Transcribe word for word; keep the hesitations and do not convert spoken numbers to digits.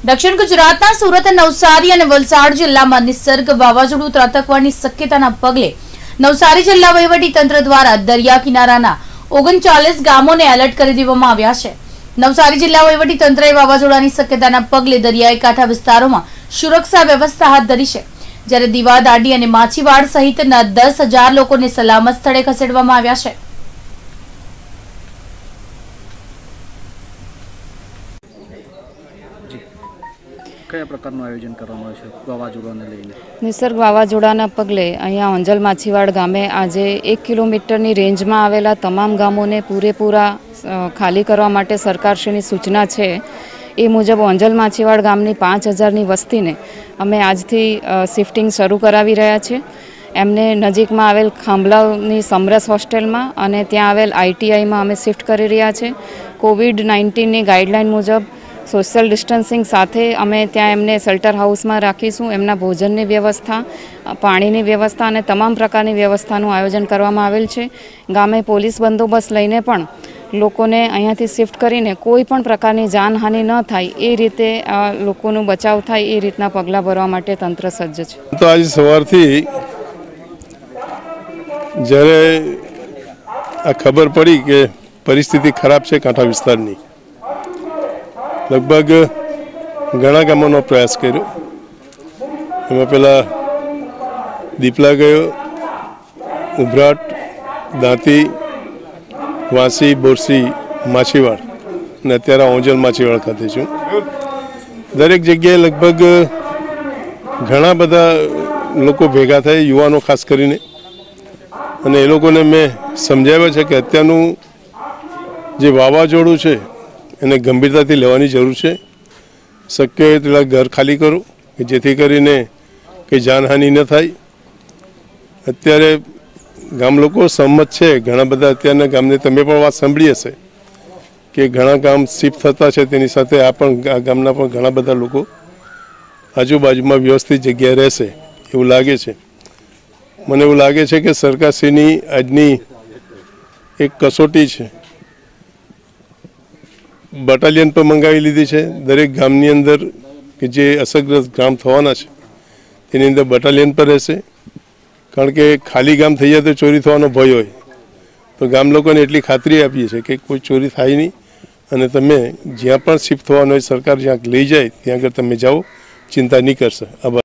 दक्षिण गुजरातना सूरत, नवसारी और वलसाड जिल्लामां निसर्ग वावाझोडुं ત્રાટકવાની શક્યતાના પગલે નવસારી જિલ્લા વહીવટી તંત્ર દ્વારા દરિયા કિનારાના ઓગણચાલીસ ગામોને એલર્ટ કરી દેવામાં આવ્યા છે। નવસારી જિલ્લા વહીવટી તંત્રએ વાવાઝોડાની શક્યતાના પગલે દરિયાઈ કાંઠા વિસ્તારોમાં સુરક્ષા વ્યવસ્થા હાથ ધરી છે, જ્યારે દીવા, દાંડી અને માછીવાડ સહિતના દસ હજાર લોકોને સલામત સ્થળે ખસેડવામાં આવ્યા છે। કયા પ્રકારનું આયોજન કરવામાં આવ્યું છે વાવાઝોડાને લઈને? નિસર્ગ વાવાઝોડાના પગલે અહીંયા અંજલ માછીવાડ ગામે આજે એક કિલોમીટરની રેન્જમાં આવેલા તમામ ગામોને પૂરેપૂરા ખાલી કરવા માટે સરકારશ્રીની સૂચના છે। એ મુજબ અંજલ માછીવાડ ગામની પાંચ હજારની વસ્તીને અમે આજથી શિફ્ટિંગ શરૂ કરાવી રહ્યા છીએ। એમને નજીકમાં આવેલ ખાંભલાની સમરસ હોસ્ટેલમાં અને ત્યાં આવેલ આઈટીઆઈમાં અમે શિફ્ટ કરી રહ્યા છીએ। કોવિડ નાઇન્ટીનની ગાઈડલાઇન મુજબ सोशल डिस्टन्सिंग साथे अमे त्या एमने शेल्टर हाउस में राखीशुं। एमना भोजननी व्यवस्था, पाणीनी व्यवस्था और तमाम प्रकारनी व्यवस्थानुं आयोजन करवामां आवेल छे। गामे पोलीस बंदोबस्त लईने पण लोकोने अहींयाथी शिफ्ट करीने कोई पण प्रकारनी जानहानि न थाय ए रीते लोकोनो बचाव थाय ए रीतना पगला भरवा माटे तंत्र सज्ज छे। तो आज सवारथी ज्यारे आ खबर पड़ी के परिस्थिति खराब है कांठा विस्तारनी, लगभग घणा गामोनो प्रयास कर्यो। एमां पेला दीपला गयो, उभराट, दांती, वासी, बोरसी, माछीवाड़ ने अत्यारे ओंजल माछीवाड़ खाते छुं। दरेक जग्याए लगभग घणा बधा लोको भेगा थया, युवानो खास करीने, अने ए लोकोने मैं समजाव्या छे के अत्यारनुं जे वावाझोडुं छे एने गंभीरताथी लेवानी जरूर है। शक्य होय तेटला घर खाली करो कि जेथी करीने कोई जानहानि न थाय। अत्यारे गाम लोको सहमत है, घणा बधा अत्यारना गामने तमे पण वात सांभळी हशे कि घणा गाम शिफ्ट थता छे, तेनी साथे आ पण गामना पण घणा बधा लोको आजूबाजुमां व्यवस्थित जग्याए रहेशे एवुं लागे छे। मने एवुं लागे छे कि सरकारश्रीनी आजनी एक कसोटी छे, बटालियन पर मंगावी लीधी है। दरेक गामनी अंदर कि जे असरग्रस्त गाम थवाना छे तेनी अंदर बटालियन पर रहेशे, कारण के खाली गाम थई जाए तो चोरी थवानो भय होय। तो गाम लोकोने एटली खातरी आपीए छे कि कोई चोरी थाय नहीं, अने तमे ज्यां पण शिफ्ट थवानो होय सरकार ज्यां लई जाए त्यां आगळ तमे जाओ, चिंता नहीं करशो।